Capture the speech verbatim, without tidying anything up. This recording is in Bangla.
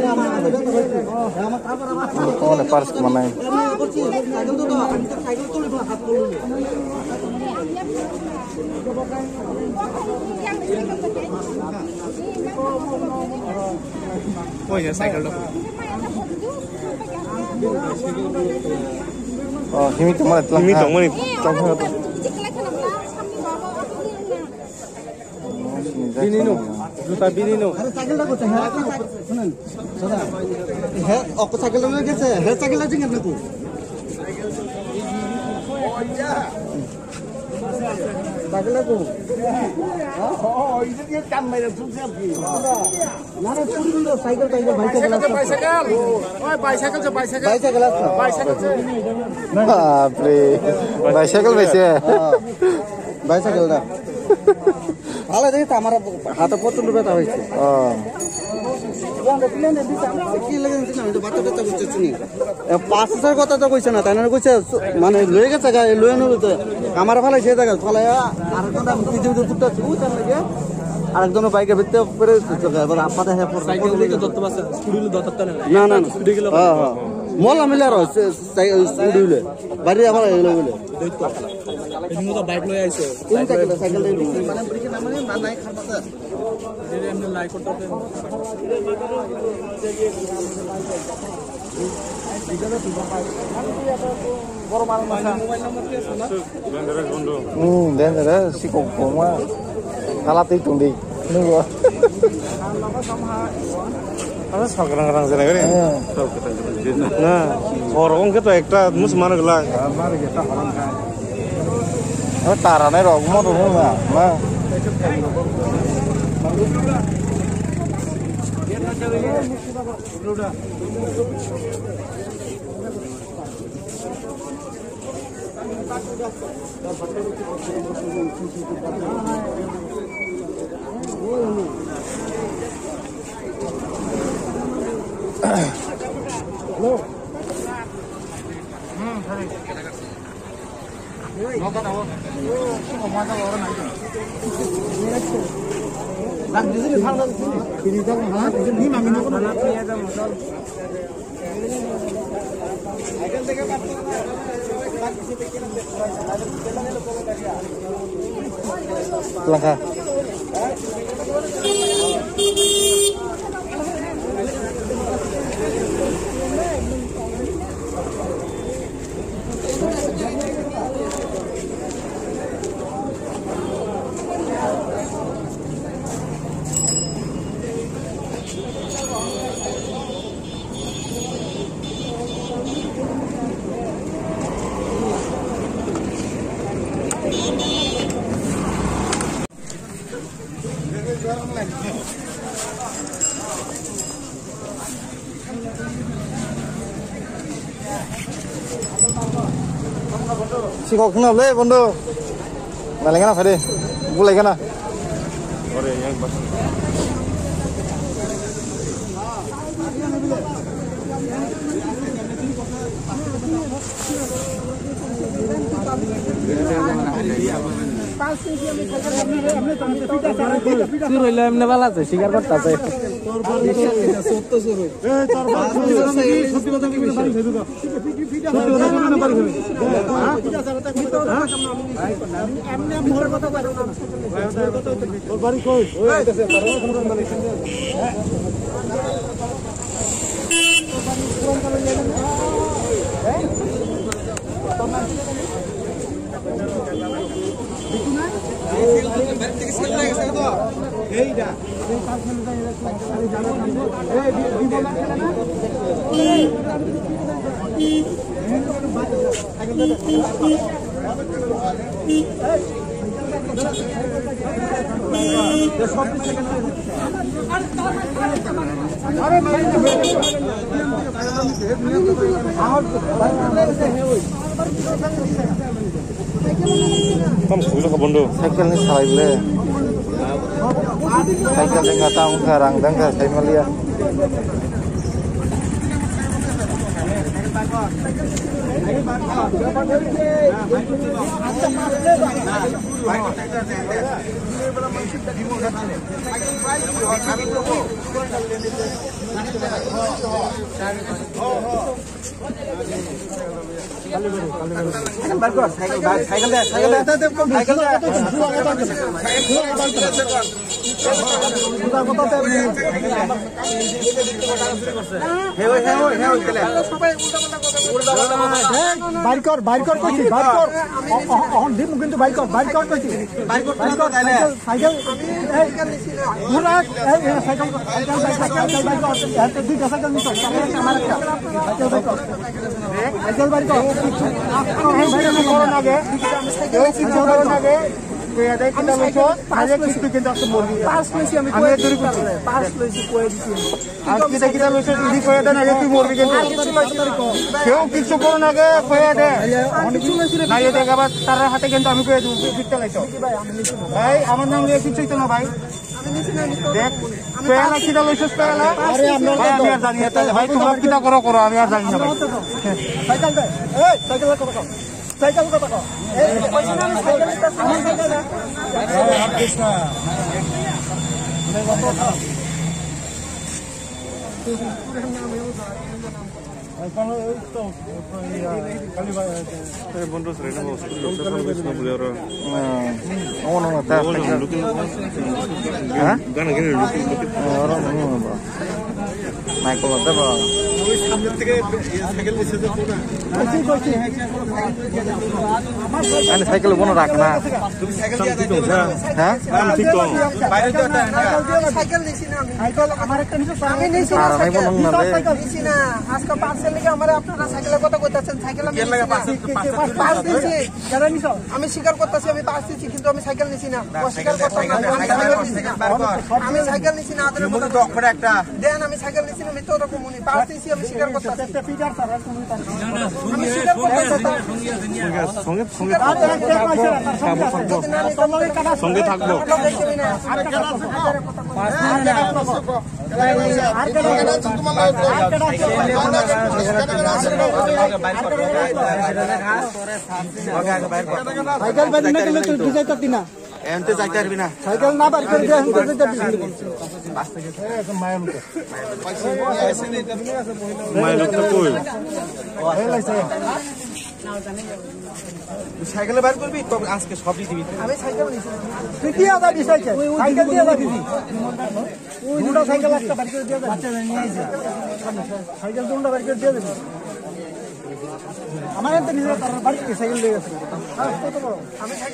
Oh, ne pars kemana? Oh ya, cycle dong. Oh, ini cuma telah. Ini dong, ini. Bini no, juta bini no. Cycle dah kau cahaya, sunan, sunan. He, aku cycle dah lagi saya, he cycle aja nggak aku. Cycle aku. Oh, ini dia cam macam susah sih. Mana curi dulu cycle cycle bicycle. Bicycle, oh bicycle je bicycle. Bicycle apa? Bicycle je. Baple, bicycle beche. Bicycle dah. ভালো দেখি আমার হাতে প্রচন্ড ব্যথা হয়েছে পাঁচ হাজার কথা তো কইছে না তাই না কইছে মানে লয়ে গেছে গায়ে লয়ে নেবে আমার ফালাই সে জায়গা ফালাই আরেকজন আরেকজনের বাইকের ভিতরে পরে এবার আপনাদের না না হ্যাঁ হ্যাঁ মল মিলে আর স্কুডিলে বাড়ি আমার এগুলো বলে ini tuh bike lo ya iso. Ini cycle cycle ini mana berikan namanya mana naik harta. Jadi ambil naik kotor kan. Hmm, dan ada si kokong mah kalah itu nih. Nunggu. Ada sekarang-sekarang sana kan? Nah, orang kita ekta mus mana gelang? Mana kita orang kan? Nó tà ra đấy rồi cũng mất rồi không ạ? Mà. Nó có đâu không? Không có đâu orang itu. Nah, di sini hal dari sini. Ini kan hal ini mami nak mana punya ada motor. Akan tega patut. Langkah. Si kok kenal le bondo. Maling kan apa deh? Mulai kan ah? Ore yang bas. Suruh lah, mana balas tu? Sigar kau tak sih? Sotto suruh. Eh, terbaik. Sotto kau tak kena balik tu juga. Sotto kau tak kena balik tu. Ah, tidak salah tak kita. Amne mor kau tak baru. Or balik kau. Oh, itu sih. Baru kau tak balik. Kamu sudah ke Bondo? Cycle ni salah ile. Cycle dengan tahu sekarang dan saya melihat. বাইর কর বাইর কর কইছি বাইর কর অহন দিমু কিন্তু বাইর কর বাইর কর কইছি বাইর কর সাইকেল সাইকেল এই ঘোড়া এই সাইকেল সাইকেল সাইকেল বাইর কর এতে দুইটা সাইকেল নিছ আমার একটা সাইকেল বাইর কর সাইকেল বাইর কর এই বাইরে করো না গে এই কি করো না গে কইয়া দেই কিটা লইছো আরে কিছু কিন্তু আছে মরবি পাঁচ লইছি আমি কইয়া ধরি করছি পাঁচ লইছি কইয়া দিছি আর কিটা কিটা লইছো তুই কইয়া দে না তুই মরবি কিন্তু কেউ কিছু করো না গে কইয়া দে না এ দেখ আবার তার হাতে কিন্তু আমি কইয়া দিই কিটা লইছো ভাই আমার নাম লিয়ে কিছুই তো না ভাই দেখ কইয়া কিটা লইছো কইয়া আরে আমরা আমি আর জানি না ভাই তোমার কিটা করো করো আমি আর জানি না ভাই সাইকেল দে এই সাইকেল কত কত সাইকেল কত কত এই পয়সা না সাইকেল টা আমার সাইকেল না আর কৃষ্ণ মানে কত এখন এই তো খালি ভাই এই বন্ধু রে না বস কৃষ্ণ বলে আর ওন ওন তা হ্যাঁ গানা গেলে লুকিং লুকিং আর ওন মাইকেল দাও ওই সামনে থেকে সাইকেল নিচে তো না কইছি কইছি আমি সাইকেল বনো রাখ না তুমি সাইকেল দিয়া দাও হ্যাঁ আমি ঠিক তো বাইরে তো সাইকেল নিছি না সাইকেল আমার একটা নিছো আমি নিছি না সাইকেল নিছি না আজকে পার্সেল লিখে আমারে আপনারা সাইকেলের কথা কইতাছেন সাইকেল আমি নিছি না পাঁচ দিছি কেন নিছো আমি স্বীকার করতেছি আমি পাঁচ দিছি কিন্তু আমি সাইকেল নিছি না অস্বীকার করতাম না আমি সাইকেল নিছি না আদরে বলে তো অফার একটা দেন আমি সাইকেল নিছি না মিথ্যা কথা কমুনি পাঁচ দিছি আমি স্বীকার করতেছি একটা পিটার স্যার তুমি আমি স্বীকার করতেছি সঙ্গে সঙ্গে সঙ্গে থাকবো আর কেন পাঁচ আর কেন সাইকেল বাইরে না গেলে তুই বুঝাই করতি না এনতে যাইতে পারবি না সাইকেল না বাইরে করে দিয়ে এনতে যাইতে পারবি বাস থেকে একদম মায়ের মতো মায়ের মতো কই এই লাইছে সাইকেলে বাইরে করবি তো আজকে সবই দিবি আমি সাইকেল নিছি তুই কি আদা দিছ সাইকেল সাইকেল দিয়ে আদা দিবি ওই দুটো সাইকেল একটা বাইরে করে দিয়ে বাচ্চা নিয়ে আইছে সাইকেল দুটো বাইরে করে দিয়ে দিবি আমার এত নিজে তার বাড়ি সাইকেল দিয়ে গেছে কত বড় আমি